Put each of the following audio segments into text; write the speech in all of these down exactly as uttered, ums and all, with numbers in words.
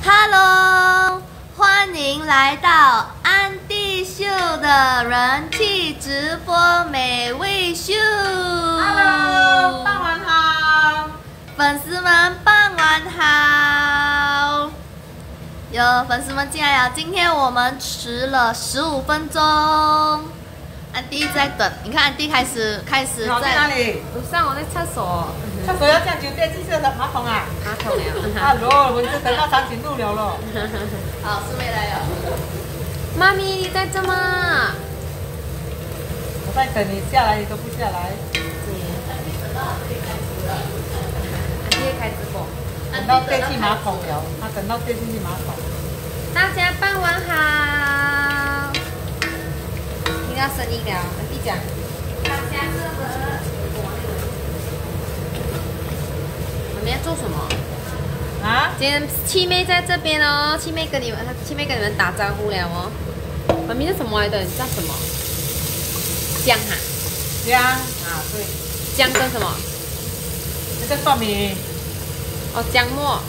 Hello， 欢迎来到安迪秀的人气直播美味秀。 Hello， 傍晚好， 粉丝们傍晚好。有粉丝们进来了，今天我们迟了十五分钟。安迪在等，你看安迪开始开始在。 在哪里？ 楼上我在厕所。 厕所要这样酒店进去的马桶啊？ 马桶了。 啊罗，我就等到长颈鹿了咯。 好，师妹来了。 妈咪，你在这吗？ 我在等你下来，你都不下来。 安迪开直播。 等到电器马桶了，他等到电器马桶。 大家傍晚好。听到声音了，安迪讲。大家热不热？我们要做什么？ 啊？ 今天七妹在这边哦，七妹跟你们，七妹跟你们打招呼了哦。妈咪是什么来的？你知道什么？姜哈？ 姜啊，对。 姜跟什么？ 那个蒜米。 哦，姜末。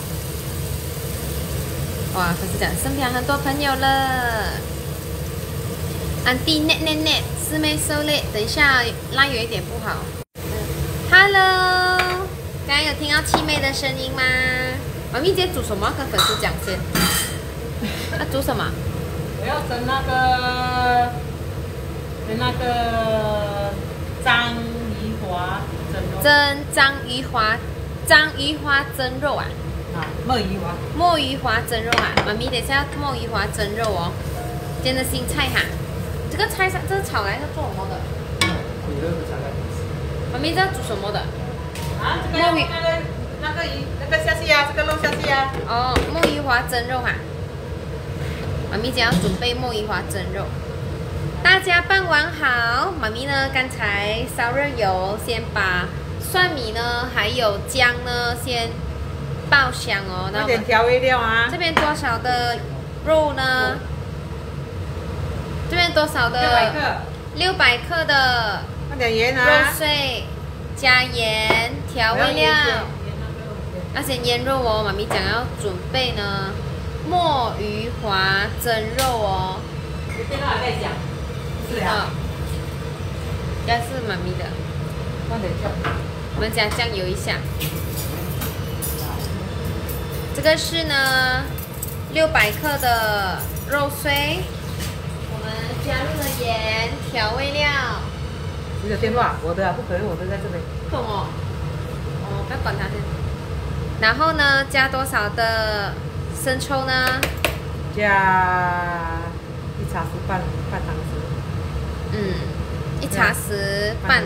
哇，可是讲身边很多朋友了。安迪 net net net， 师妹 so late， 等一下拉远一点不好。Hello， 刚刚有听到七妹的声音吗？妈咪今天煮什么？跟粉丝讲先。要煮什么？ 我要蒸那个，蒸那个章鱼华蒸肉。 蒸章鱼华，章鱼华蒸肉啊？ 啊，墨鱼华。 墨鱼华蒸肉啊！妈咪等一下要墨鱼华蒸肉哦。今天的新菜哈。这个菜上，这个炒来是做什么的？妈咪这要煮什么的？ 啊，这个墨鱼那个那个鱼那个下去呀、啊，这个肉下去呀、啊。 哦，墨鱼华蒸肉哈。妈咪今天要准备墨鱼华蒸肉。大家傍晚好，妈咪呢刚才烧热油，先把蒜米呢还有姜呢先爆香哦。 那点调味料啊。 这边多少的肉呢？这边多少的？ 六百克。六百克的。 放点盐啊。 肉碎，加盐，调味料。要先腌肉哦，妈咪讲要准备呢，墨鱼华蒸肉哦。 你电话还在讲。是啊。 应该是妈咪的。 放点酱。 我们加酱油一下。这个是呢，六百克的肉碎。我们加入了盐，调味料。 你的电话，我的啊，不可能，我的在这边。 懂哦。哦，不要管它先。然后呢，加多少的生抽呢？ 加一茶匙半，半汤匙。 嗯，一茶匙半。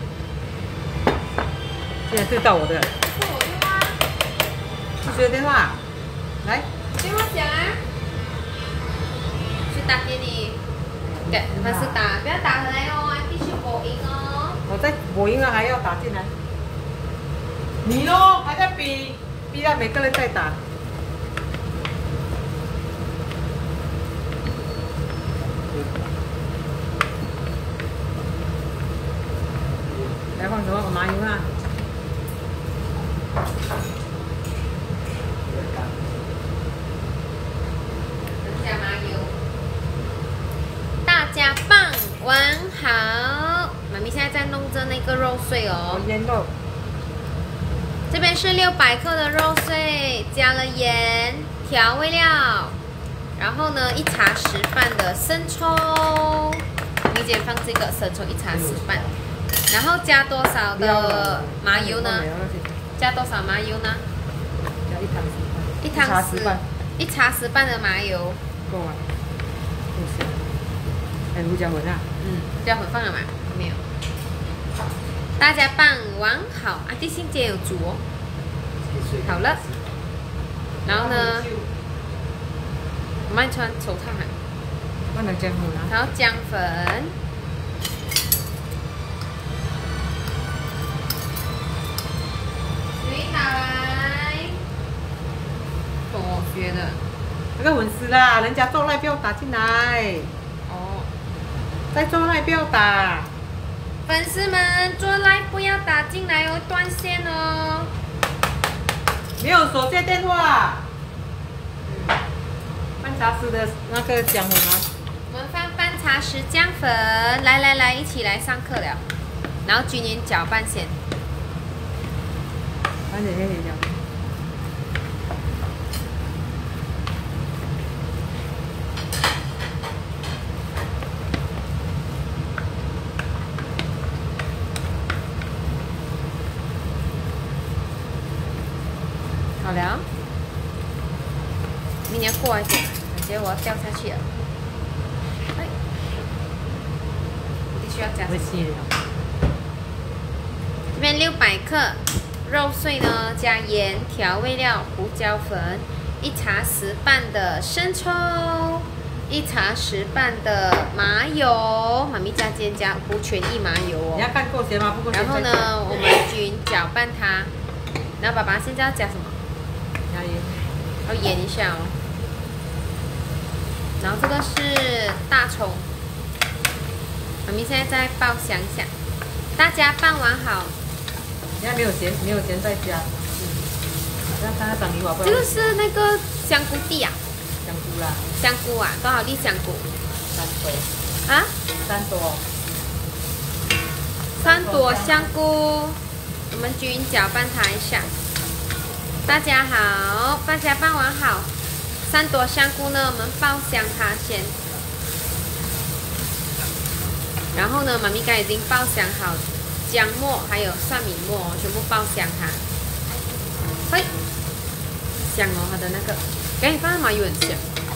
现在对到我的。 是我电话。 是谁的电话？来。 电话响啊。去打给你。对，还是打，不要打回来哦，必须播音哦。 我在播音了，还要打进来。你咯，还在逼，逼到每个人在打。来放什么麻油啊？ 加麻油。大家傍晚好，妈咪现在在弄着那个肉碎哦。 腌肉。 这边是六百克的肉碎，加了盐、调味料，然后呢一茶匙半的生抽，你姐放这个生抽一茶匙半，然后加多少的麻油呢？加多少麻油呢？ 加一汤匙。 一汤匙。一茶匙半的麻油。 够啊。够香。哎，胡椒粉啊？ 嗯，胡椒粉放了吗？没有。大家傍晚好，啊，地心姐有煮哦。好了。然后呢？我们穿手套哈。 放点姜粉啊。 然后姜粉。水打来。跟我学的。 那个粉丝啦，人家做赖不要打进来。 哦。 在做赖不要打。 粉丝们做 live 不要打进来哦，断线哦。 没有手接电话。 嗯。 茶匙的那个姜粉啊。 我们放半茶匙姜粉，来来来，一起来上课了。然后均匀搅拌先。 反正那些姜。 好了，明年过来一点，感觉我要掉下去了。哎，必须要加。 会吸的。 这边六百克肉碎呢，加盐、调味料、胡椒粉，一茶匙半的生抽，一茶匙半的麻油，妈咪加今天加无全益麻油哦。 你要看够咸吗？不够咸。 然后呢，我们均搅拌它。然后爸爸现在要加什么？ 加盐。 要腌一下哦。然后这个是大葱，妈咪现在在爆香一下。大家拌完好。 现在没有咸，没有咸再加。嗯。要看它长泥瓦不？ 这个是那个香菇地啊。 香菇啦。 香菇啊，多少粒香菇？ 三朵。 啊？ 三朵。 三朵香菇，我们均匀搅拌它一下。大家好，大家拌完好。三朵香菇呢，我们爆香它先。然后呢，妈咪刚已经爆香好姜末还有蒜米末，全部爆香它。嘿，香哦，它的那个，赶紧放在麻油很香。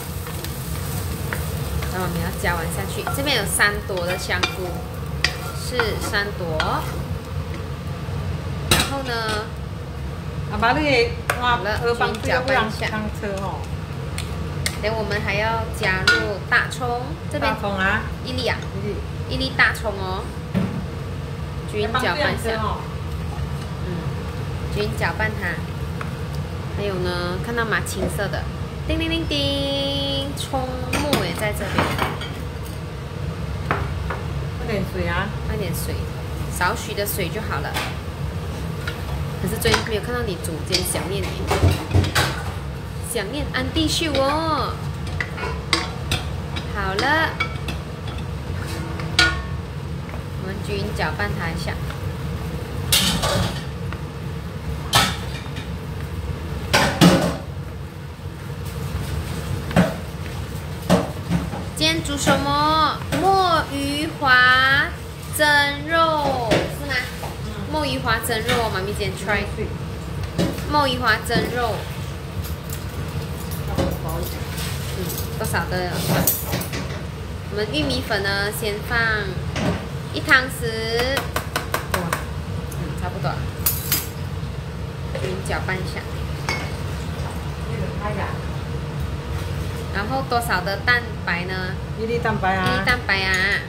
然后我们要加完下去，这边有三朵的香菇，是三朵。然后呢， 啊，把那个好了，均搅拌一下。 上车哦。 等我们还要加入大葱，这边大葱啊， 一粒啊， 一粒， 一粒大葱哦，均匀搅拌一下。嗯，均匀搅拌它。还有呢，看到吗？青色的，叮叮叮叮，葱末也在这边。 放点水啊， 放点水，少许的水就好了。可是最近没有看到你煮，今天想念你，想念安迪秀哦。好了，我们均匀搅拌它一下。今天煮什么？墨鱼滑蒸肉是吗？墨鱼滑蒸肉，妈咪今天 try。墨鱼滑蒸肉，嗯，多少的？我们玉米粉呢，先放一汤匙，嗯，差不多，均匀搅拌一下。然后多少的蛋白呢？ 一粒蛋白啊。 一粒蛋白啊。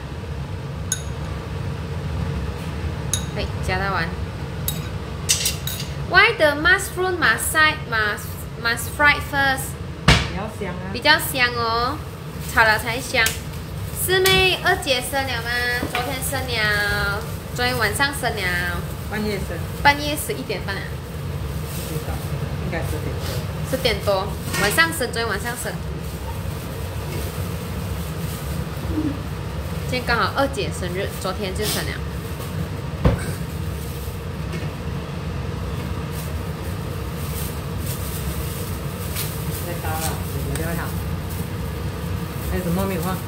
对，加到完。Why the mushroom must side must must fry first？ 比较香啊。 比较香哦，炒了才香。师妹，二姐生了吗？昨天生了，昨天晚上生了。 半夜生。 半夜十一点半啊。 不知道，应该十点多。 十点多，晚上生，昨天晚上生。今天刚好二姐生日，昨天就生了。 太高了，有点好。还有什么没有放？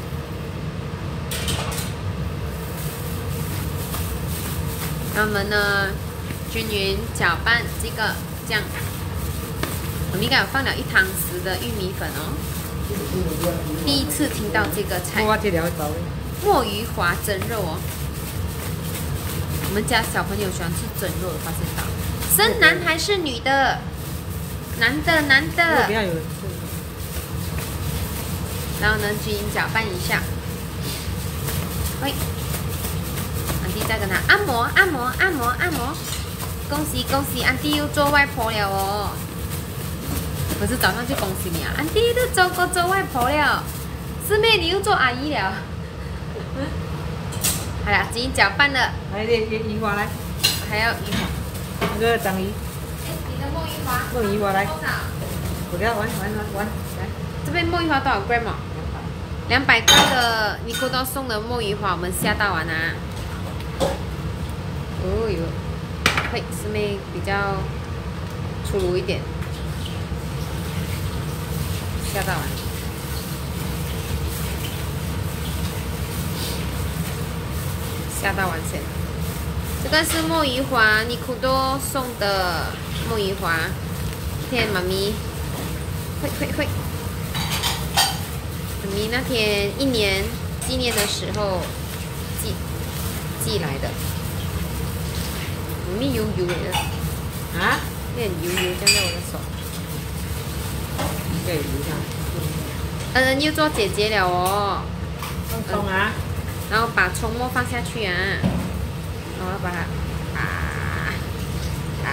那我们呢，均匀搅拌这个酱。我们应该有放了一汤匙的玉米粉哦。第一次听到这个菜。墨鱼滑蒸肉哦，我们家小朋友喜欢吃蒸肉的，发现到。生男还是女的？男的，男的。 不要有人吃。 然后呢，均匀搅拌一下。喂，安迪再跟他按摩，按摩，按摩，按摩。恭喜恭喜，安迪又做外婆了哦！不是早上就恭喜你啊，安迪都做过做外婆了。师妹，你又做阿姨了。好了，均匀搅拌了。 来点鱼滑来。 还要鱼滑。 那个章鱼。 哎，你的墨鱼滑。 墨鱼滑来。 多少？ 不要玩玩玩玩，来。 这边墨鱼花多少 gram 哦？两百克的尼古多送的墨鱼花，我们下到完啊。哦哟，会师妹比较粗鲁一点，下到完。下到完先。这个是墨鱼花，尼古多送的墨鱼花。今天妈咪会会会。妈咪那天一年纪念的时候寄寄来的，妈咪油油的啊， 有点油油粘在我的手。 对，油上。 嗯嗯，又做姐姐了哦。 放葱啊， 然后把葱末放下去啊，然后把它啊啊，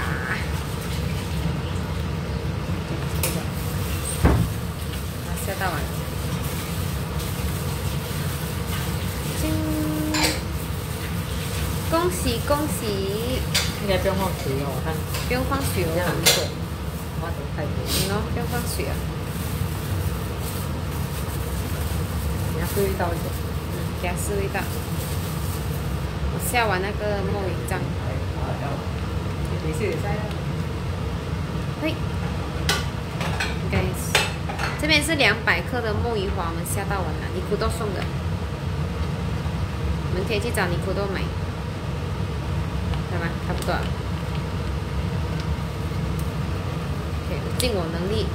这个，啊下到完。恭喜恭喜！ 应该不用放水哦，我看。 不用放水哦， 这样很水，花头太多。 嗯哦，不用放水啊。 你要注意到一点。 嗯，给它试味道。我下完那个墨鱼酱。 没事，也在。 嘿，应该是。这边是两百克的墨鱼花，我们下到完了，尼古多送的。你们可以去找尼古多买。吧，差不多了。OK， 尽我能力。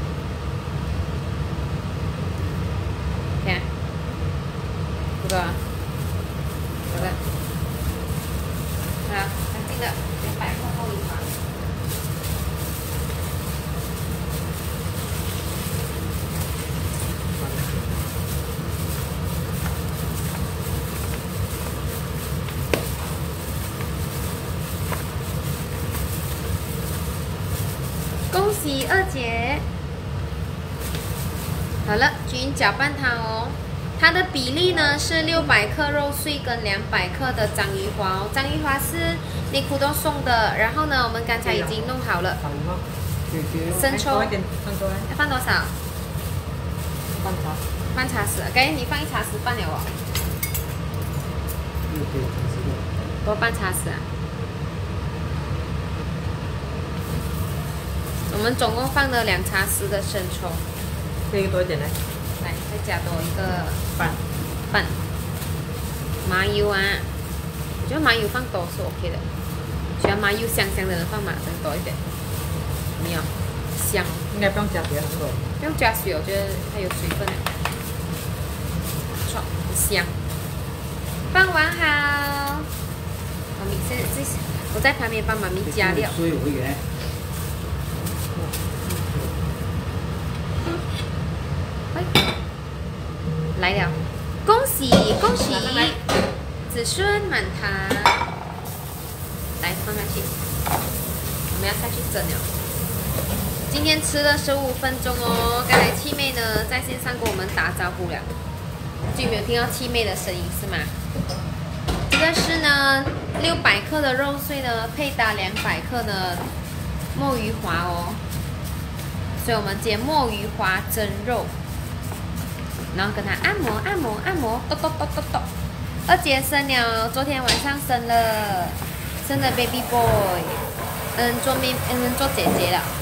看，不多啊，好的，好，干净的，两百克墨鱼花。恭喜二姐！好了，均匀搅拌它哦。它的比例呢是六百克肉碎跟两百克的章鱼花哦。章鱼花是尼古多送的，然后呢，我们刚才已经弄好了。生抽放一点，放多来。 要放多少？ 半茶。 半茶匙，给你放一茶匙半了哦。多半茶匙啊。我们总共放了两茶匙的生抽， 这个多一点来， 来再加多一个半半麻油啊，我觉得麻油放多是 OK 的，喜欢麻油香香的人放麻油多一点，有没有？香， 应该不用加别的很多， 不用加水，我觉得它有水分的，不错，很香。放完好，妈咪现在这我在旁边帮妈咪加料。 所以我原来。 来了，恭喜恭喜，子孙满堂。来放下去，我们要下去蒸了。今天吃了十五分钟哦。刚才七妹呢在线上跟我们打招呼了，就没有听到七妹的声音是吗？这个是呢六百克的肉碎呢，配搭两百克的墨鱼花哦。所以我们煎墨鱼花蒸肉。然后跟他按摩按摩按摩，咚咚咚咚咚。二姐生了，昨天晚上生了，生了 baby boy， 嗯，做妹嗯做姐姐了。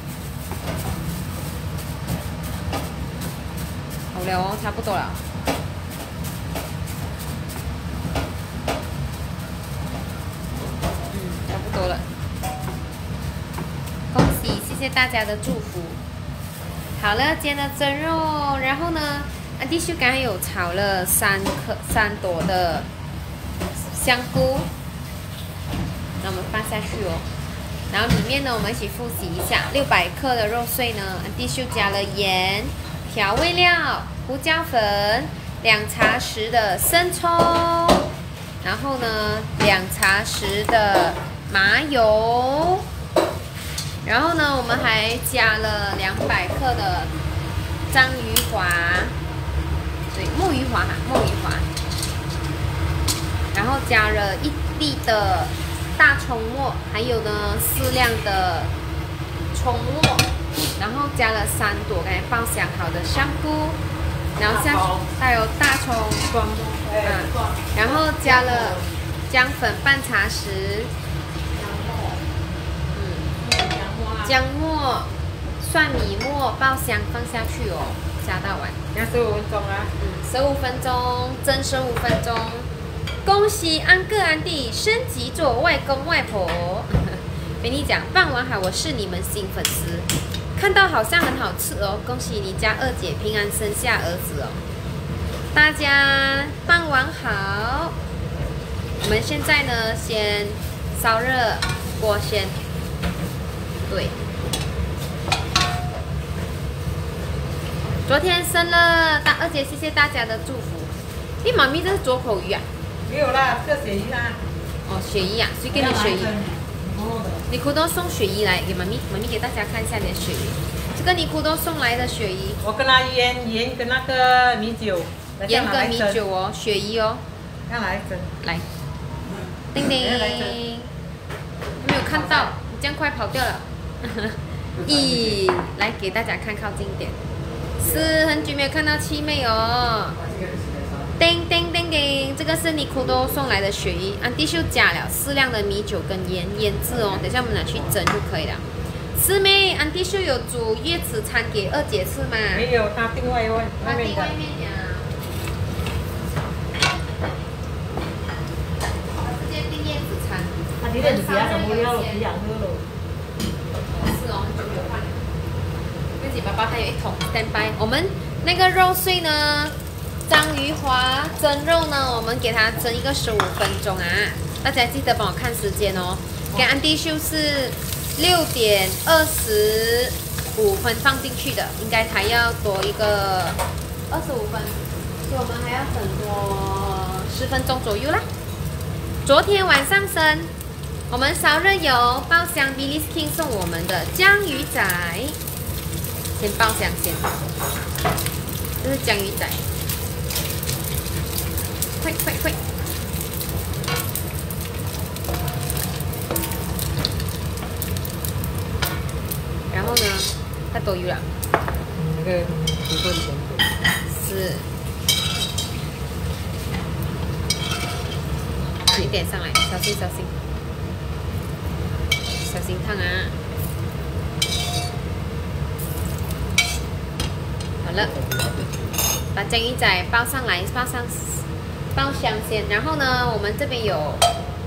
好了哦，差不多了。嗯，差不多了。恭喜，谢谢大家的祝福。好了，煎了蒸肉，然后呢？安迪秀刚才有炒了三颗三朵的香菇，那我们放下去哦。然后里面呢，我们一起复习一下，六百克的肉碎呢，安迪秀加了盐、调味料、胡椒粉，两茶匙的生抽，然后呢，两茶匙的麻油，然后呢，我们还加了两百克的章鱼花。对，墨鱼花哈，墨鱼花，然后加了一粒的大葱末，还有呢适量的葱末， 然后加了三朵刚才爆香好的香菇，然后下还有大葱，嗯，然后加了姜粉半茶匙，嗯，姜末、蒜米末爆香放下去哦，加到完。 要十五分钟啊。 嗯，十五分钟，蒸十五分钟。恭喜安哥安弟升级做外公外婆。跟你讲，傍晚好，我是你们新粉丝，看到好像很好吃哦，恭喜你家二姐平安生下儿子哦。大家傍晚好，我们现在呢先烧热锅先，对。昨天生了大二姐，谢谢大家的祝福。咦，妈咪这是左口鱼啊？ 没有啦，这鳕鱼啦。 哦，鳕鱼啊，谁给你鳕鱼？尼库多送鳕鱼来给妈咪，妈咪给大家看一下你的鳕鱼。这个尼库多送来的鳕鱼， 我跟他腌盐跟那个米酒， 盐跟米酒哦，鳕鱼哦。 要来蒸。 来，叮叮，没有看到，你这样快跑掉了。咦，来给大家看靠近一点。是很久没有看到七妹哦。叮叮叮叮，这个是尼库多送来的鳕鱼，安迪秀加了适量的米酒跟盐腌制哦，等一下我们拿去蒸就可以了。师妹，安迪秀有煮月子餐给二姐吃吗？ 没有，他另外外他面的。 订外面呀。他直接订月子餐。 他今天是比较什么料了？比较喝了。 是哦，很久没有换了。自己爸爸还有一桶 standby。我们那个肉碎呢？章鱼华蒸肉呢，我们给它蒸一个十五分钟啊！大家记得帮我看时间哦。给安迪秀是六点二十五分放进去的，应该还要多一个二十五分，所以我们还要等多十分钟左右啦。昨天晚上生，我们烧热油爆香 Billy's King 送我们的江鱼仔，先爆香先，这是江鱼仔。快快快！然后呢，它多油了。 那个不会咸的。 是。一点上来，小心小心，小心烫啊！好了，把江鱼仔包上来，包上。爆香先，然后呢，我们这边有，我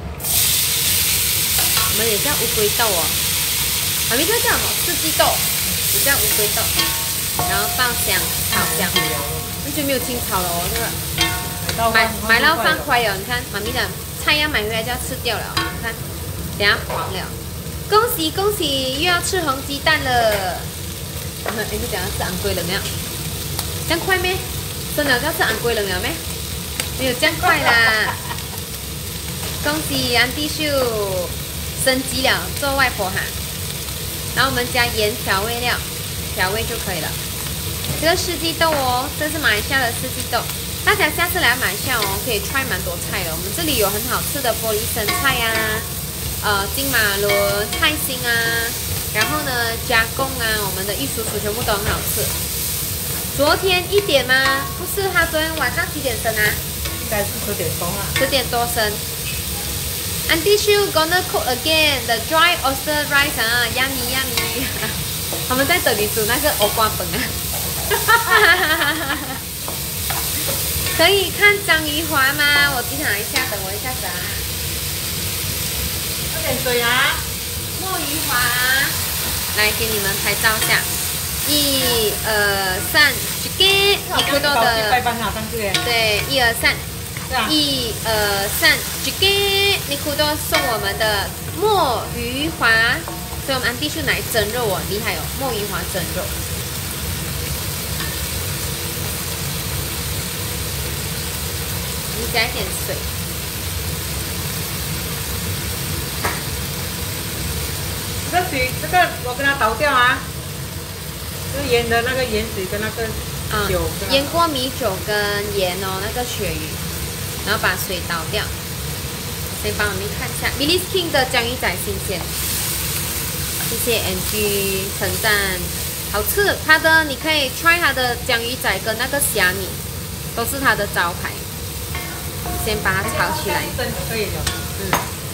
们也叫乌龟豆哦，妈咪这叫什么？四季豆，也叫乌龟豆，然后爆香、炒香，很久没有清炒了哦，这个买买到放坏了，你看妈咪的菜要买回来就要吃掉了，你看，等下黄了，恭喜恭喜，又要吃红鸡蛋了，哎，你讲要吃昂龟了没有？这样快咩？真的要吃昂龟了没有咩？没有这样快啦！恭喜安迪秀升级了，做外婆哈。然后我们加盐调味料，调味就可以了。这个四季豆哦，这是马来西亚的四季豆。大家下次来马来西亚哦，可以 try 蛮多菜的。我们这里有很好吃的玻璃生菜呀、啊，呃金马伦、菜心啊，然后呢加工啊，我们的玉蜀黍全部都很好吃。昨天一点吗？不是，他昨天晚上几点生啊？ 应该是十点多啊。 十点多生。Auntie Shu gonna cook again the dry oyster rice 啊 ，yummy yummy。他们在这里煮那个欧瓜粉啊。可以看章鱼华吗？我记拿一下，等我一下子啊。 喝点水啊。 墨鱼华，来给你们拍照下。一二三，这个尼库多的，对，一二三。一二三，这个尼库多送我们的墨鱼华，所以我们安迪秀来蒸肉哦，厉害哦，墨鱼华蒸肉。你加一点水。 这个水，这个我跟它倒掉啊。这个盐的那个盐水跟那个酒， 嗯，腌过米酒跟盐哦，那个鳕鱼。然后把水倒掉，先帮我们看一下 Billy's King 的江鱼仔新鲜。 谢谢 N G 称赞，好吃。它的你可以 try 它的江鱼仔跟那个虾米，都是它的招牌。先把它炒起来。 可以的。 嗯。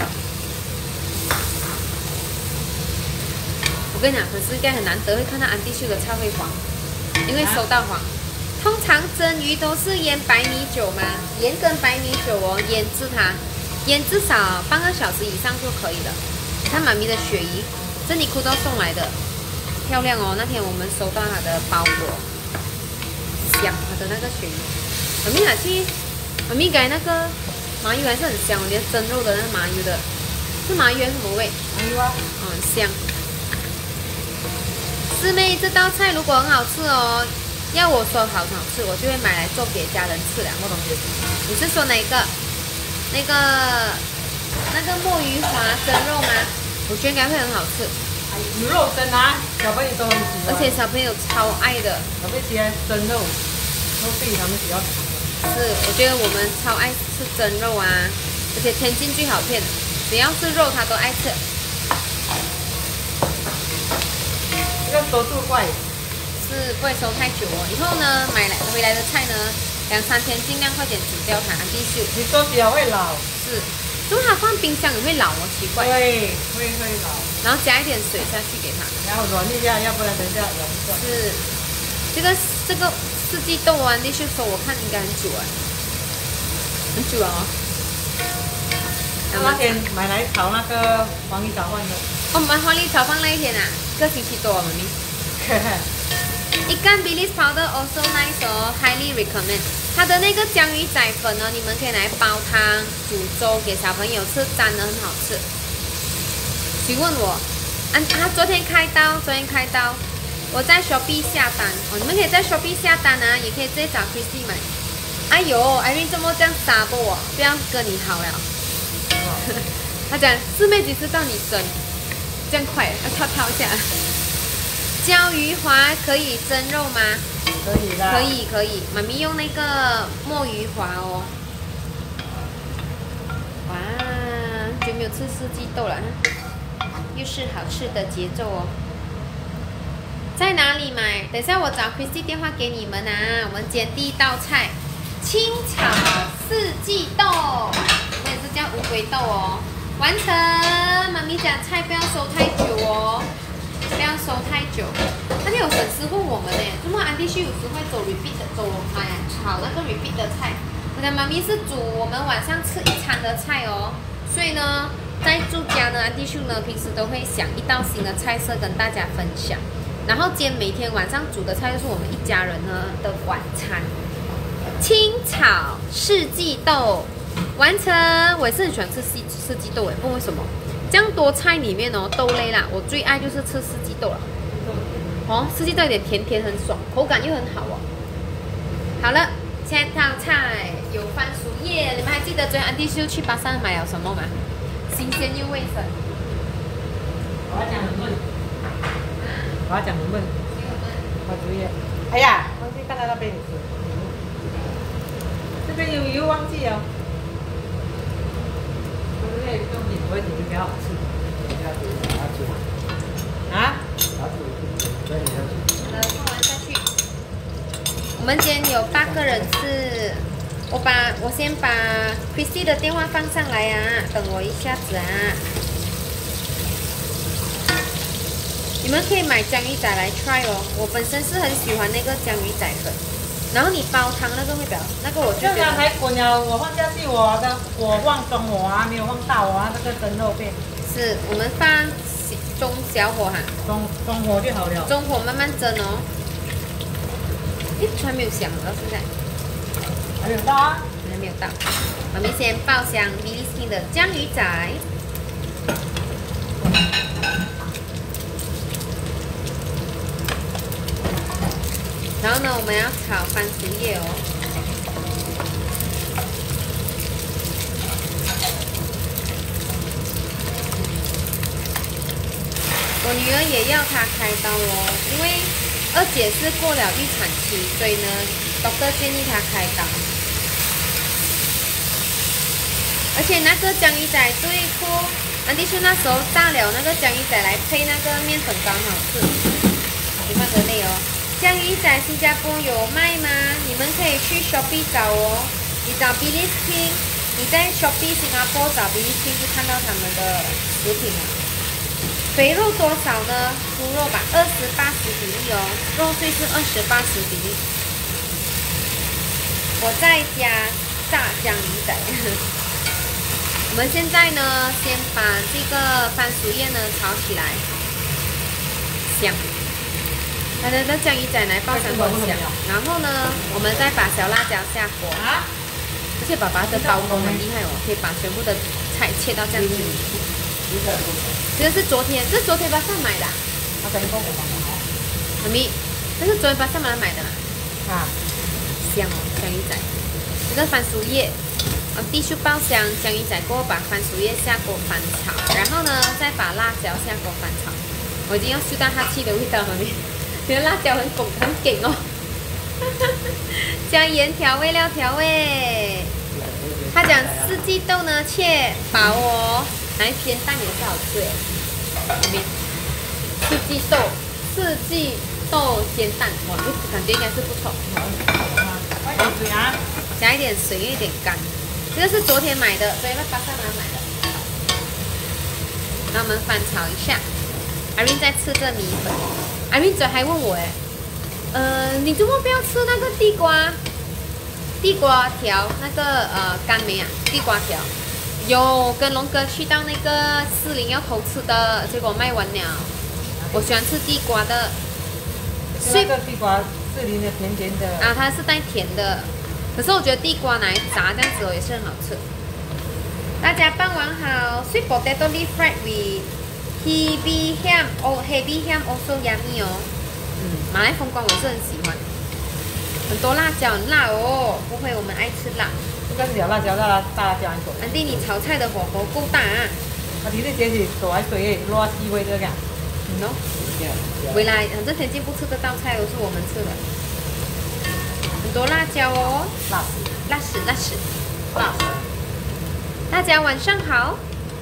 我跟你讲，粉丝应该很难得会看到安迪秀的菜会黄，因为收到黄。通常蒸鱼都是腌白米酒嘛，盐跟白米酒哦，腌制它，腌至少半个小时以上就可以了。你看妈咪的鳕鱼，珍妮库都送来的，漂亮哦。那天我们收到它的包裹，香，它的那个鳕鱼。妈咪拿去，妈咪改那个麻油还是很香，我连蒸肉的那个麻油的，是麻油还是什么味？ 麻油啊， 嗯，很香。师妹，这道菜如果很好吃哦，要我说好好吃，我就会买来做给家人吃了。 我懂意思。 你是说哪个？那个那个墨鱼滑蒸肉吗？我觉得应该会很好吃。 牛肉蒸啊，小朋友都很喜欢。 而且小朋友超爱的。 小朋友喜欢蒸肉，都比他们比较喜欢。 是，我觉得我们超爱吃蒸肉啊，而且天津最好骗，只要是肉他都爱吃。 这个收住快。 是不会收太久哦。以后呢，买来回来的菜呢，两三天尽量快点煮掉它，必须。 你收起来会老。 是，如果它放冰箱也会老哦，奇怪。 对，会会老。 然后加一点水下去给它， 然后软一下，要不然等一下软不断。 是，这个这个四季豆啊，必须说我看应该很久哎，很久了哦。 那天买来炒那个黄鱼炒饭的。 哦，买黄鱼炒饭那一天啊，一个星期多啊，妈咪。一干 Billy's powder also nice 哦 ，highly recommend。它的那个江鱼仔粉呢，你们可以拿来煲汤、煮粥给小朋友吃，沾的很好吃。请问我，啊，他昨天开刀，昨天开刀，我在 Shopee 下单哦，你们可以在 Shopee 下单啊，也可以直接找 Christy 买。哎呦 ，Irene 怎么这样傻不我？不要跟你好了。他讲师妹只知道你生，这样快，要跳跳一下。椒鱼滑可以蒸肉吗？ 可以的。 可以可以，妈咪用那个墨鱼滑哦。哇，很久没有吃四季豆了，又是好吃的节奏哦。在哪里买？等一下我找 Christy 电话给你们啊。我们今天第一道菜，清炒四季豆，我也是叫乌龟豆哦。完成，妈咪讲菜不要收太久哦。不要收太久。那天有粉丝问我们呢，怎么安迪旭有时会走 repeat 的，走哎炒那个 repeat 的菜？我的妈咪是煮我们晚上吃一餐的菜哦，所以呢，在住家呢，安迪旭呢平时都会想一道新的菜色跟大家分享。然后今天每天晚上煮的菜就是我们一家人呢的晚餐，清炒四季豆完成。我也是很喜欢吃四四季豆诶，不知道为什么。这样多菜里面哦，豆类啦，我最爱就是吃四季豆了。哦，四季豆有点甜甜，很爽，口感又很好哦。好了，下一道菜有番薯叶，你们还记得昨天安迪秀去巴萨买了什么吗？新鲜又卫生。 我要讲很闷，我要讲很闷。番薯叶，哎呀，忘记放在那边也是。这边有油忘记了。对，用米不会煮就比较好吃。啊？ 好了，放完下去。我们今天有八个人次，我把我先把 Christy 的电话放上来啊，等我一下子啊。你们可以买江鱼仔来 try 哦，我本身是很喜欢那个江鱼仔粉。然后你煲汤那个会比较，那个我就觉得。 刚才滚了，我放下去，我的我放中火啊，没有放大火啊，这个蒸肉片。 是我们放中小火哈。 中中火就好了。 中火慢慢蒸哦。诶，还没有响到现在。 还没有到啊？ 还没有到。我们先爆香 Billy's King 的江鱼仔。然后呢，我们要炒番薯叶哦。我女儿也要她开刀哦，因为二姐是过了预产期，所以呢，doctor建议她开刀。而且那个江鱼仔对付安迪是那时候炸了那个江鱼仔来配那个面粉糕，很好吃。你放着内哦。江鱼仔新加坡有卖吗？你们可以去 Shopee 找哦。你找 Billy's King， 你在 Shopee 新加坡找 Billy's King 就看到他们的食品了。肥肉多少呢？猪肉吧，二十八十比例哦，肉碎是二十八十比例。我在家炸江鱼仔。我们现在呢，先把这个番薯叶呢炒起来，香。它的那江鱼仔来爆香很香。然后呢，我们再把小辣椒下锅。啊！而且爸爸的刀工很厉害哦，可以把全部的菜切到这样子。这个是昨天，这是昨天巴萨买的。他跟你讲我买的哦。妈咪，这是昨天巴萨买来买的啦。啊，香哦，江鱼仔。这个番薯叶。啊，必须爆香，江鱼仔过后把番薯叶下锅翻炒，然后呢再把辣椒下锅翻炒。我已经要嗅到它气的味道了，你你的辣椒很拱很劲哦。加盐调味料调味。他讲四季豆呢切薄哦，来偏淡也是好吃耶。里面四季豆，四季豆煎蛋，哇，感觉应该是不错。好，加一点水，有一点干。这个是昨天买的，所以在巴萨马买的。那我们翻炒一下。阿瑞在吃这米粉。阿瑞嘴还问我哎，呃，你怎么不要吃那个地瓜？地瓜条那个呃干梅啊，地瓜条。有跟龙哥去到那个四零要偷吃的，结果卖完了。我喜欢吃地瓜的。 那个地瓜四零的甜甜的。 啊，它是带甜的。可是我觉得地瓜拿来炸这样子哦也是很好吃。大家傍晚好 ，sweet potato leaf fried with heavy ham or heavy ham also yummy 哦。嗯，马来风光我是很喜欢，很多辣椒很辣哦。不会，我们爱吃辣。 这个是小辣椒，大辣大辣椒很多。 安迪，你炒菜的火候够大啊！ 啊，你这些是多还水的，辣鸡味这个。 嗯哦。回来，反正天气不吃这道菜都是我们吃的。很多辣椒哦， 辣死， 辣死，辣死， 辣死！ 大家晚上好。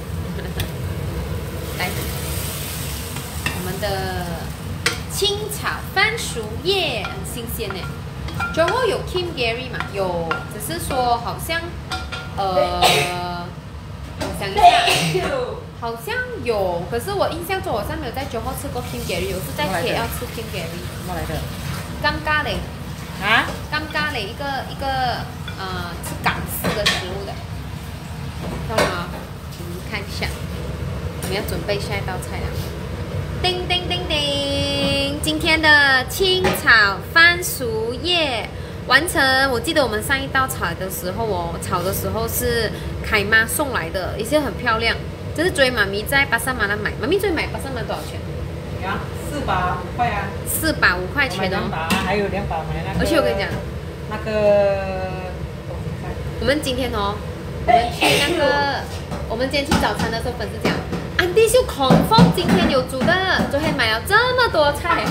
来，我们的清炒番薯叶很新鲜呢。最后有 Kim Gary 嘛？有，只是说好像，呃，我想一下，好像有，可是我印象中好像没有在九号吃过 Kim Gary， 我是在 K L 吃 Kim Gary。 什么来的？ 尴尬嘞。 啊， 尴尬嘞，一个一个呃是港式的食物的，漂亮啊！我们看一下，我们要准备下一道菜了。叮叮叮叮，今天的清炒番薯叶完成。我记得我们上一道炒的时候哦，炒的时候是凯妈送来的，也是很漂亮。这是追妈咪在巴萨马那买，妈咪追买巴萨马多少钱？ 呀，四把五块啊。四把五块钱哦。 还有两把买那个。 而且我跟你讲， 那个我们今天哦，我们去那个，我们今天去早餐的时候，粉丝讲，安迪秀confirm今天有煮的，昨天买了这么多菜。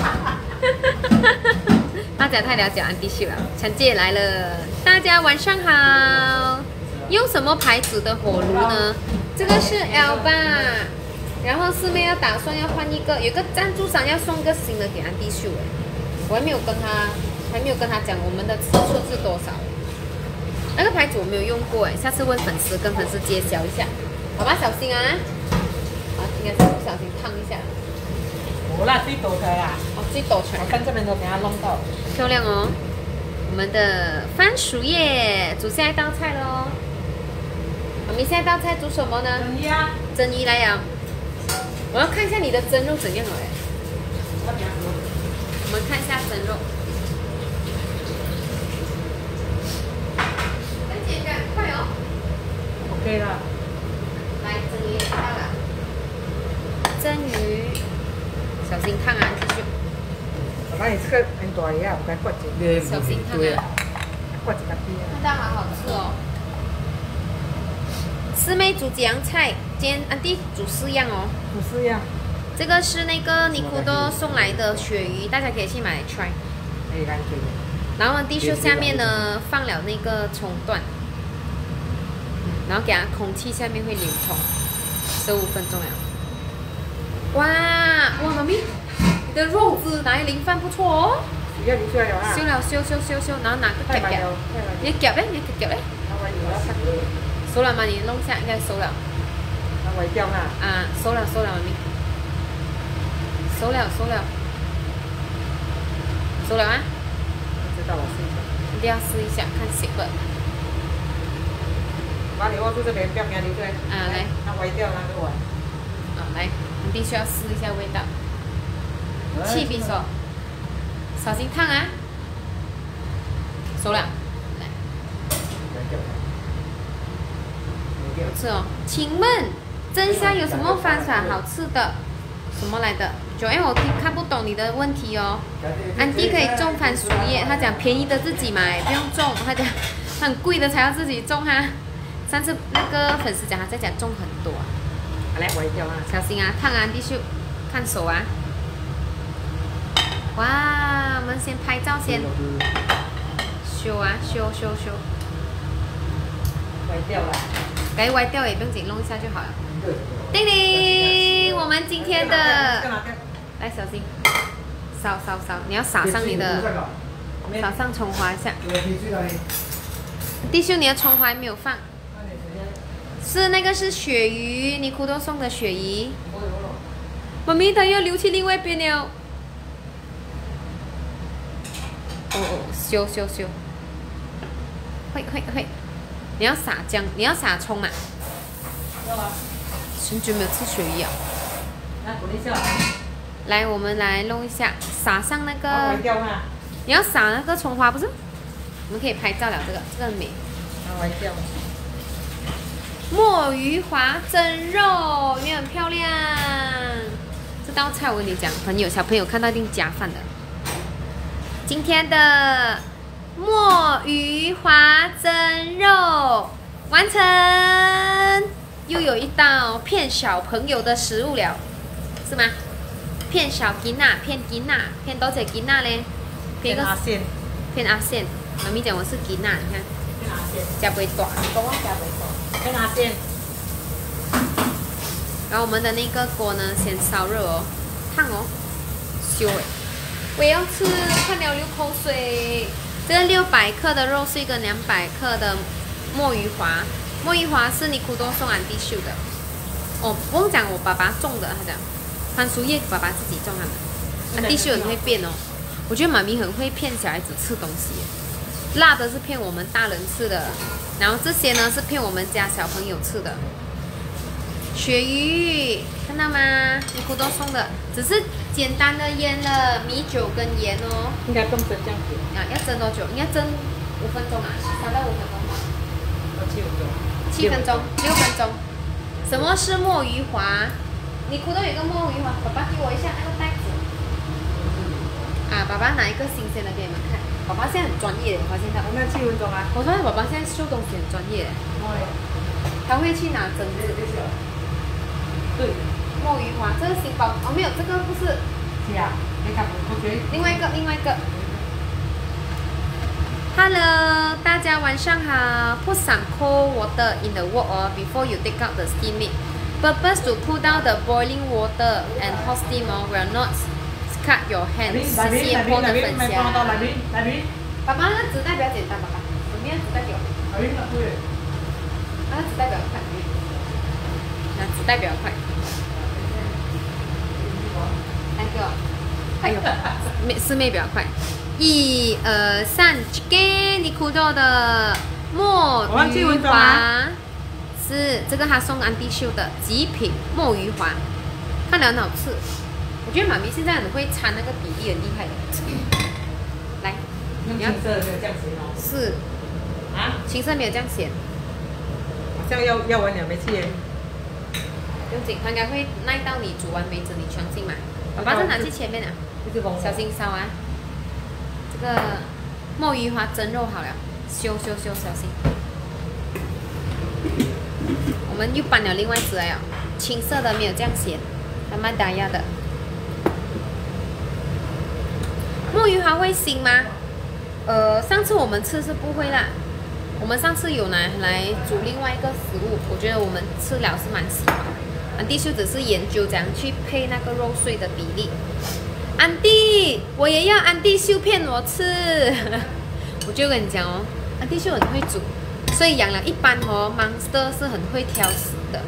大家太了解安迪秀了，陈姐来了，大家晚上好。用什么牌子的火炉呢？这个是 Alba。然后四妹要打算要换一个，有个赞助商要送个新的给安迪秀哎，我还没有跟他，还没有跟他讲我们的尺寸是多少。那个牌子我没有用过哎，下次问粉丝，跟粉丝揭晓一下，好吧？小心啊！啊，应该是不小心烫一下。 我那最多的啦， 哦，最多出来。 我看这边都给它弄到。 漂亮哦！我们的番薯叶煮下一道菜喽。我们下一道菜煮什么呢？ 蒸鱼啊！ 蒸鱼来呀！我要看一下你的蒸肉怎样了哎。我们看一下蒸肉。很简单，快哦。 OK 了。 来，蒸鱼到了。蒸鱼，小心烫啊，继续。 我把你这个很大一样，我该挂几个。 小心烫啊。 挂几个边。 看到好好吃哦。四妹煮几样菜？今天安迪煮四样哦。 煮四样。 这个是那个尼库多送来的鳕鱼，大家可以去买来 try。 可以干脆。 然后安迪秀下面呢放了那个葱段，然后给它空气下面会流通。 十五分钟了。哇哇，妈咪，你的肉质拿来淋饭不错哦。 而家你出嚟有啊？ 燒了，燒燒燒燒，然後拿個夾夾，你夾咧，你夾夾咧。熟了嗎？你弄下，應該熟了。 啊，微掉哈。 啊，熟了熟了，媽咪。熟了熟了。熟了啊？ 知道，我試一下。 一定要試一下，看熟了。 把你握住這邊，不要給它流出來。 啊，來。 它微掉那個碗。 啊，來，你必須要試一下味道。氣匕首。小心燙啊！熟了，来，好吃哦。请问蒸虾有什么方法好吃的？什么来的？九 M 我听看不懂你的问题哦。安迪可以种番薯叶，他讲便宜的自己买，不用种。他讲很贵的才要自己种哈。上次那个粉丝讲他在家种很多啊。 来，微掉啊！ 小心啊，烫啊，必须看手啊。哇，我们先拍照先，修啊修修修， 歪掉了， 该歪掉也不用紧，弄一下就好了。叮叮，我们今天的，来小心，扫扫扫，你要撒上你的，撒上葱花一下。弟兄，你的葱花没有放，是那个是鳕鱼，尼库多送的鳕鱼。妈咪，它要流去另外一边了。哦哦，修修修，会会会，你要撒姜，你要撒葱嘛？ 要啊。 很久没有吃鳕鱼啊。 来，滚一下。 来，我们来弄一下，撒上那个。 微掉哈。 你要撒那个葱花不是？我们可以拍照了，这个这个很美。 啊，微掉。 墨鱼滑蒸肉，有没有很漂亮？这道菜我跟你讲，朋友小朋友看到一定加饭的。今天的墨鱼滑蒸肉完成，又有一道骗小朋友的食物了，是吗？骗小囡仔，骗囡仔，骗多少囡仔嘞？ 骗阿仙， 骗阿仙。妈咪讲我是囡仔，你看。 骗阿仙。 加不会大，你讲我加不会大。 骗阿仙。 然后我们的那个锅呢，先烧热哦，烫哦，烧诶。我也要吃，看了流口水。这个六百克的肉是一个两百克的墨鱼滑，墨鱼滑是尼库多送安迪秀的。哦，不用讲，我爸爸种的，他讲番薯叶爸爸自己种他们。安迪秀很会变哦，我觉得妈咪很会骗小孩子吃东西。辣的是骗我们大人吃的，然后这些呢是骗我们家小朋友吃的。鳕鱼看到吗？尼库多送的，只是简单的腌了米酒跟盐哦。 应该更蒸这样子。 啊，要蒸多久？应该蒸五分钟啊，三到五分钟吧。 要七分钟。 七分钟，六分钟。什么是墨鱼滑？尼库多有一个墨鱼滑，爸爸给我一下那个袋子。啊，爸爸拿一个新鲜的给你们看。爸爸现在很专业，我发现他。 那七分钟啊。 我发现爸爸现在修东西很专业。他会去拿针子。 对， 墨鱼滑，这个新包哦，没有，这个不是。 是啊，你看不对。 另外一个，另外一个。Hello， 大家晚上好。Put some cold water in the water before you take out the steam meat. Purpose to pull down the boiling water and hot steam will not cut your hands. 谢谢波的分享。爸爸，那纸袋比较简单，爸爸，有没有纸袋给我？那纸袋比较快。那纸袋比较快。三个。哎呦，妹师妹比较快。一二三，给尼库多的墨鱼滑是这个他送安迪秀的极品墨鱼滑，看了很好吃。我觉得妈咪现在很会掺那个比例，很厉害的。来， 你要青色没有这样咸哦。 是啊， 青色没有这样咸。 好像要要完了没去耶。 不用紧，它应该会耐到你煮完为止，你全信嘛。爸爸再拿去前面啊，小心烧啊。这个墨鱼滑蒸肉好了，修修修，小心。我们又搬了另外一只了，青色的没有这样咸，还蛮打压的。墨鱼滑会腥吗？呃，上次我们吃是不会啦。我们上次有拿来煮另外一个食物，我觉得我们吃了是蛮喜欢的。 安迪秀只是研究怎样去配那个肉碎的比例。安迪，我也要安迪秀骗我吃。我就跟你讲哦，安迪秀很会煮，所以养了一般哦 ，Monster 是很会挑食的。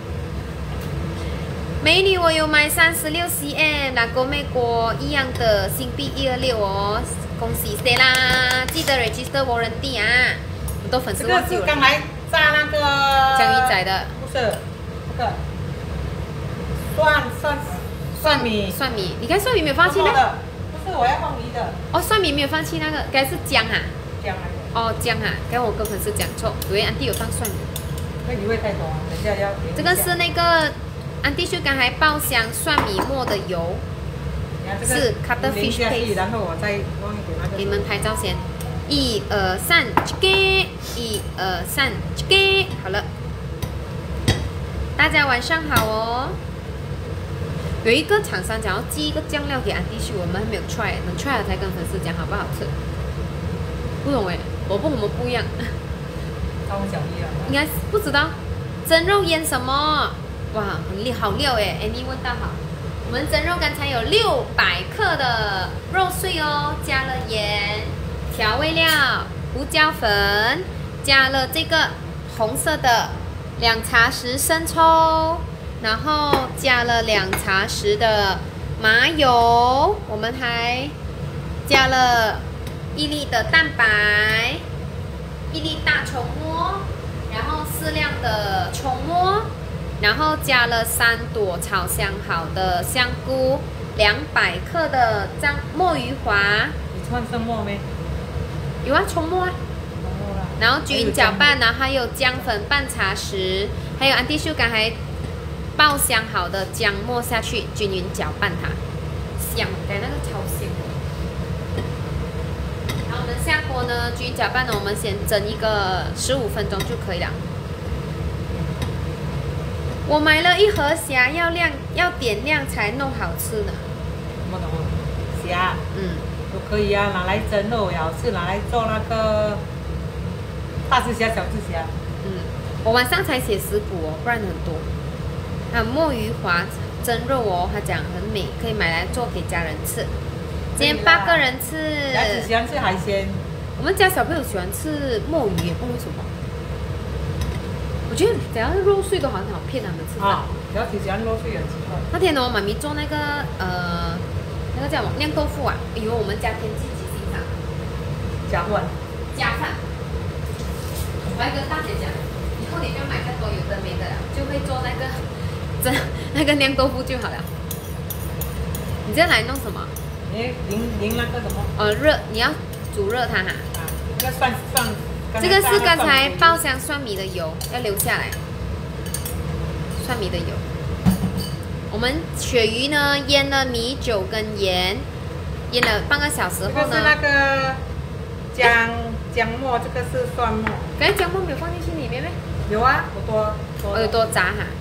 美女，我有买三十六 cm 拉勾美国一样的新币一二六哦，恭喜 Stella， 记得 register warranty 啊！很多粉丝忘记我。 这个是刚来炸那个江鱼仔的， 不是这个蒜蒜蒜米蒜米，你看蒜米没有放弃那个？ 不是，我要放鱼的。 哦，蒜米没有放弃那个，该是姜啊。 姜来的。 哦，姜啊，刚刚我跟粉丝讲错，以为安迪有放蒜米。 那鱼味太多，等一下要。 这个是那个安迪秀刚才爆香蒜米末的油，是 cuttlefish paste。 然后我再放一点那个。 给你们拍照先，一二三，给，一二三，给，好了。大家晚上好哦。有一个厂商想要寄一个酱料给安迪秀，我们还没有 try， 等 try 了才跟粉丝讲好不好吃。不懂哎，我不我们不一样。 大同小异啊。 应该不知道，蒸肉腌什么？哇，很厉好料哎！哎，你问到好。我们蒸肉刚才有六百克的肉碎哦，加了盐、调味料、胡椒粉，加了这个红色的两茶匙生抽，然后加了两茶匙的麻油，我们还加了一粒的蛋白，一粒大葱末，然后适量的葱末，然后加了三朵炒香好的香菇，两百克的张墨鱼华。 你串生末没？ 有啊，葱末啊。然后均匀搅拌，然后还有姜粉半茶匙，还有安迪秀刚才爆香好的姜末下去，均匀搅拌它，香，哎，那个超香的。然后我们下锅呢，均匀搅拌呢，我们先蒸一个十五分钟就可以了。我买了一盒虾，要亮要点亮才弄好吃呢。 什么东西？虾， 嗯， 都可以啊，拿来蒸肉也好吃，拿来做那个。大只虾、小只虾。 嗯，我晚上才写食谱哦，不然很多。还有墨鱼华蒸肉哦，他讲很美，可以买来做给家人吃。今天八个人吃。 孩子喜欢吃海鲜。 我们家小朋友喜欢吃墨鱼，也不知道为什么。我觉得只要是肉碎都很好骗他们吃饭。 啊，小姐喜欢肉碎很奇怪。 那天呢，我妈咪做那个呃，那个叫什么酿豆腐啊？哎呦，我们家天气极欣赏。 加饭。 加饭。我还跟大姐讲，以后你不要买太多有的没的了，就会做那个蒸那个酿豆腐就好了。你这来弄什么？ 你淋淋那个什么？ 呃，热，你要煮热它哈。 啊，那个蒜蒜。 这个是刚才爆香蒜米的油，要留下来。蒜米的油。我们鳕鱼呢，腌了米酒跟盐，腌了半个小时后呢。 这个是那个姜姜末，这个是蒜末。 刚才姜末没有放进去里面吗？ 有啊，我多多。 我有多炸哈。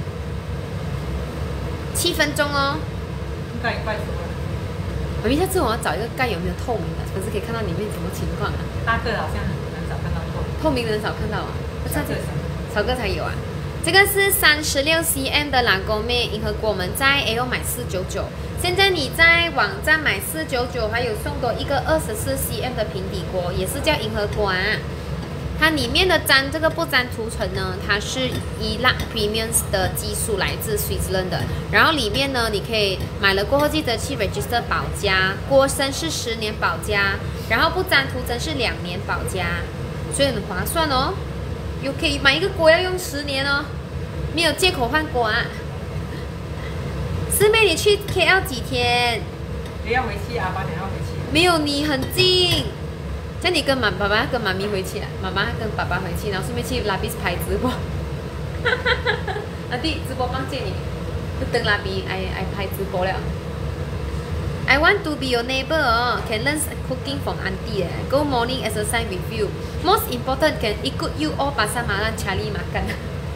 七分钟哦。 应该也快熟了。 我们下次我要找一个盖有没有透明的，可是可以看到里面什么情况啊？ 大个好像很少看到过。 透明的很少看到啊。 小个小个才有啊。这个是三十六 cm 的蓝勾妹银河锅，我们在 A O 买四九九，现在你在网站买四九九，还有送多一个二十四 cm 的平底锅，也是叫银河锅啊。它里面的粘这个不粘涂层呢，它是伊拉 Premiums 的技术，来自 Switzerland 的。然后里面呢，你可以买了过后记得去 register 保家，锅身是十年保家，然后不粘涂层是两年保家，所以很划算哦。有可以买一个锅要用十年哦，没有借口换锅啊。师妹，你去 K L 几天？ 你要回去啊，八点要回去。 没有你很近。叫你跟妈爸爸跟妈咪回去啊，妈妈跟爸爸回去，然后顺便去拉比拍直播。阿弟直播帮借你，不等拉比爱爱拍直播了。I want to be your neighbor 哦 ，can learn cooking from auntie 哎 ，go morning exercise with you. Most important can ikut you all pasar malam cari makan 。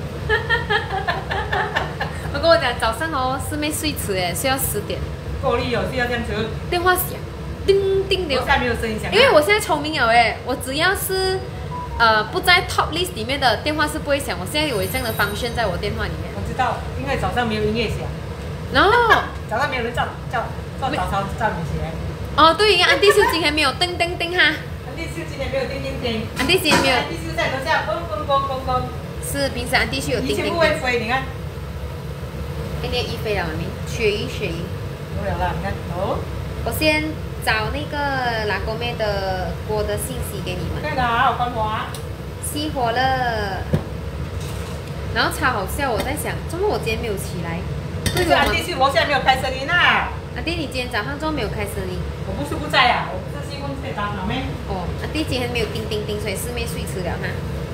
我跟我讲早上哦，师妹睡迟哎，睡到十点。 够力哦，是要这样子。 电话响。叮叮的， 楼下没有声音响。 因为我现在聪明了哎，我只要是呃不在 top list 里面的电话是不会响。我现在有这样的function在我电话里面。 我知道，因为早上没有营业响， 然后早上没有人叫叫做早餐叫你起来。 哦，对，因为安迪秀今天没有叮叮叮哈， 安迪秀今天没有叮叮叮， 安迪今天没有， 安迪秀在楼下嗡嗡嗡嗡嗡。 是平时安迪秀有叮以前叮叮。 不会飞，你看。 今天一飞了没？鳕鱼，鳕鱼。 有了啦，你看哦。 我先找那个拉锅妹的锅的信息给你们。 对的，还有关华。 熄火了，然后超好笑，我在想，怎么我今天没有起来？为什么？ 安迪秀楼下没有开声音啊。 阿弟，你今天早上都没有开声音？ 我不是不在啊，我不是新婚在打扫咩？ 哦，阿弟今天没有叮叮叮，所以是没睡迟了哈。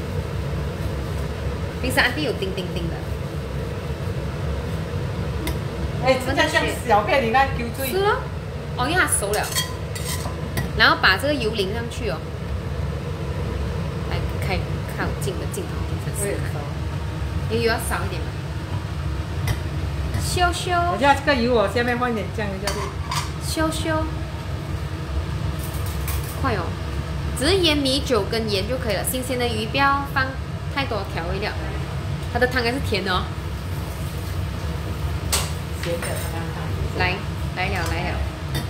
平时阿弟有叮叮叮的。 哎，这样像小片，你看 Q 最。 是咯，哦，因为它熟了，然后把这个油淋上去哦，来开靠近的镜头给他试看，油油要少一点嘛，羞羞， 我叫这个油，我下面放一点酱油下去。 羞羞，快哦，只是盐米酒跟盐就可以了，新鲜的鱼不要放太多调味料，它的汤还是甜的哦。 咸的， 来，来了来了，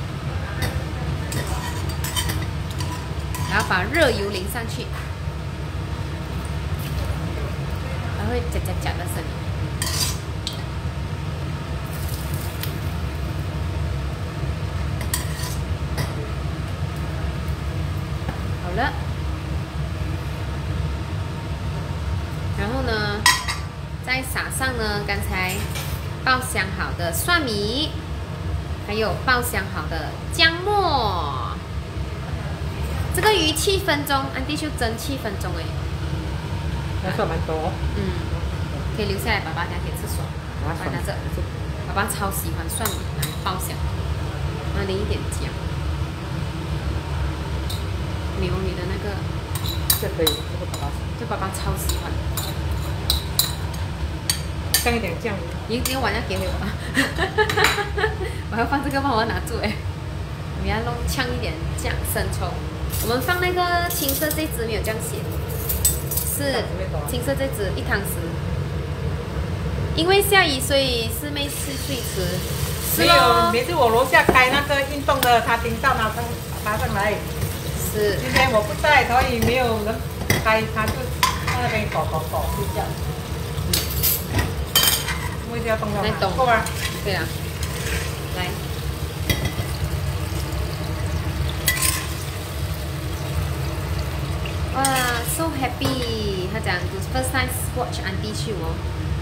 然后把热油淋上去，还会夹夹夹的声音。好了，然后呢，再撒上呢刚才爆香好的蒜米，还有爆香好的姜末。这个鱼七分钟，安迪秀蒸七分钟哎， 那算蛮多。 嗯，可以留下来，爸爸等下可以吃爽。爸爸拿着，爸爸超喜欢蒜米来爆香，然后淋一点姜，牛你的那个， 这可以，这个爸爸， 这爸爸超喜欢。 放一点酱油。 你今天晚上给回我吧，我要放这个帮我拿住哎。我们要弄呛一点酱生抽，我们放那个青色这支没有这样写，是青色这支一汤匙。因为下雨，所以是没吃最迟。 没有，每次我楼下开那个运动的，他听到拿上拿上来。 是。 今天我不在，所以没有人开，他就在那边搞搞搞睡觉。我一定要动到它。 懂。 够吗？ 对了，来。哇 ，so happy！ 他讲 first time watch Auntie Chu 哦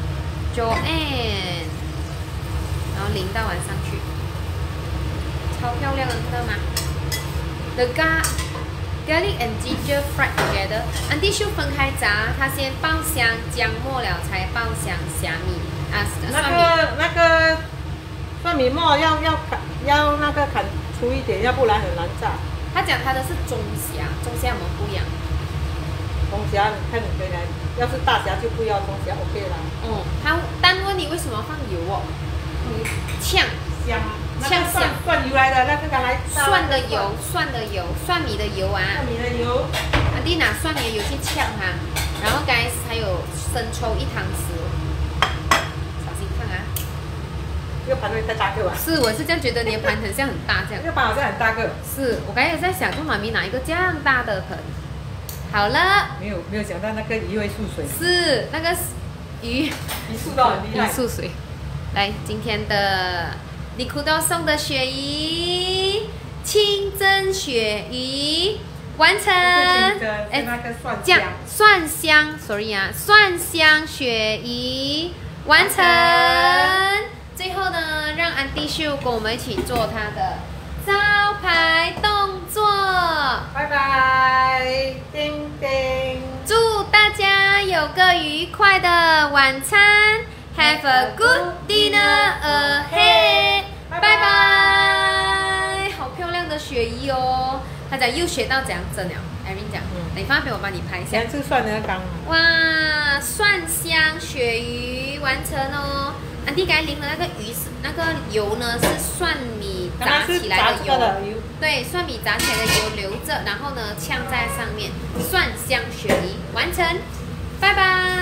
，Joanne， 然后淋到完上去，超漂亮的，看到吗 ？The gar garlic and ginger fried together。Auntie Chu 分开炸，他先爆香姜末了，才爆香虾米啊， 那个那个蒜米末要要砍要那个砍粗一点，要不然很难炸。 他讲他的是中虾，中虾我们不一样。 中虾，你看你回来，要是大虾就不要中虾 ，OK 啦。 嗯，他单问你为什么要放油哦？嗯，呛香， 呛香。 蒜油来的，那个刚才蒜的油，蒜的油，蒜米的油啊。 蒜米的油。 阿弟拿蒜米的油去呛它，然后刚才还有生抽一汤匙，小心烫啊！ 这个盘会太大个吧？ 是，我是这样觉得，你的盘很像很大这样。 这个盘好像很大个。 是我刚才也在想，跟妈咪拿一个这样大的盆。好了。 没有没有想到那个鱼会出水。 是那个鱼。 鱼速到很厉害。 鱼出水。来，今天的尼库多送的鳕鱼，清蒸鳕鱼完成。 哎，那个蒜香。 蒜香 ，sorry 啊，蒜香鳕鱼完成。最后呢，让安迪秀跟我们一起做他的招牌动作。 拜拜，叮叮。 祝大家有个愉快的晚餐 ，Have a good dinner ahead。拜拜。好漂亮的鳕鱼哦！他讲又学到怎样蒸了。Irene 讲，你放边我帮你拍一下。 这蒜的刚。 哇，蒜香鳕鱼完成哦！安迪刚才淋的那个鱼是那个油呢，是蒜米炸起来的油。对，蒜米炸起来的油留着，然后呢呛在上面，蒜香鳕鱼完成，拜拜。